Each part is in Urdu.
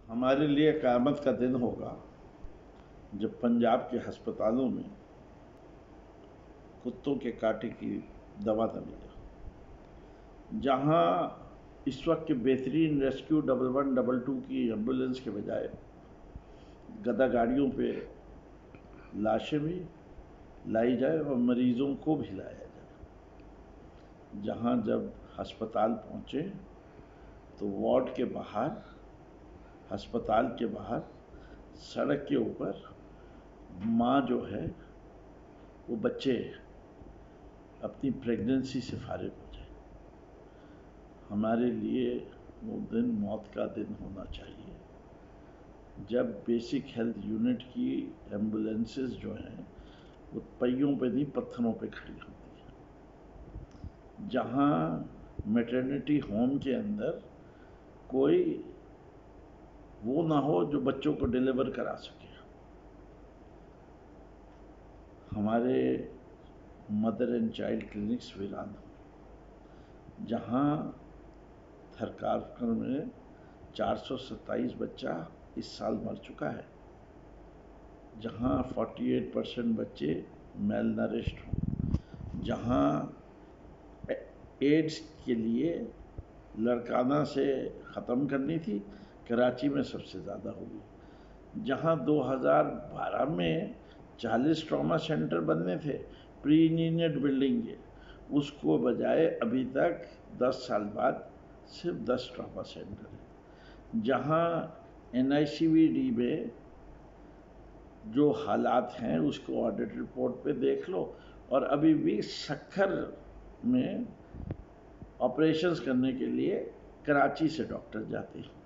ہمارے لیے قیامت کا دن ہوگا جب پنجاب کے ہسپتالوں میں کتوں کے کاٹے کی دوا نہ ملے، جہاں اس وقت کے بہترین ریسکیو 1112 کی ایمبولینس کے بجائے گدا گاڑیوں پہ لاشیں بھی لائی جائے اور مریضوں کو بھی لایا جائے، جہاں جب ہسپتال پہنچے تو وارڈ کے باہر، ہسپتال کے باہر، سڑک کے اوپر ماں جو ہے وہ بچے اپنی پریگننسی سے فارغ ہو جائے۔ ہمارے لیے وہ دن موت کا دن ہونا چاہیے جب بیسک ہیلتھ یونٹ کی ایمبولینسز جو ہیں وہ پہیوں پہ نہیں پتھروں پہ کھڑی ہوتی ہیں، جہاں میٹرنٹی ہوم کے اندر کوئی وہ نہ ہو جو بچوں کو ڈیلیور کرا سکے۔ ہمارے مدر اینڈ چائلڈ کلینکس ویران ہوں، جہاں تھرکارکر میں 427 بچہ اس سال مر چکا ہے، جہاں 48% بچے میل نرشڈ ہوں، جہاں ایڈز کے لیے لڑکانہ سے ختم کرنی تھی، کراچی میں سب سے زیادہ ہوگی، جہاں 2012 میں 40 ٹراما سینٹر بننے تھے پری انجینئرڈ بلڈنگ کے، اس کو بجائے ابھی تک 10 سال بعد صرف 10 ٹراما سینٹر ہیں، جہاں NICVD میں جو حالات ہیں اس کو آڈٹ رپورٹ پہ دیکھ لو، اور ابھی بھی سکھر میں آپریشنز کرنے کے لیے کراچی سے ڈاکٹر جاتے ہیں۔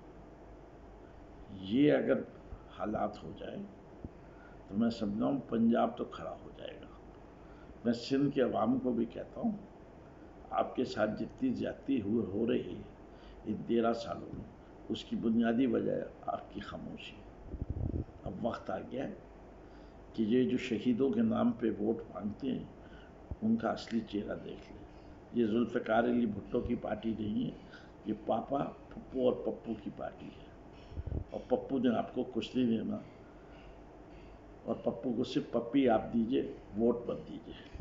یہ اگر حالات ہو جائے تو میں سمجھتا ہوں پنجاب تو کھڑا ہو جائے گا۔ میں سندھ کے عوام کو بھی کہتا ہوں، آپ کے ساتھ جتنی زیادتی ہو رہی ہے ان 13 سالوں میں، اس کی بنیادی وجہ آپ کی خاموشی ہے۔ اب وقت آ گیا ہے کہ یہ جو شہیدوں کے نام پہ ووٹ مانگتے ہیں ان کا اصلی چہرہ دیکھ لیں۔ یہ ذوالفقار علی بھٹو کی پارٹی نہیں ہے، یہ پاپا، پھپھو اور پپو کی پارٹی ہے، اور پپو نے آپ کو کچھ نہیں دینا، اور پپو کو صرف پپی آپ دیجئے، ووٹ مت دیجئے۔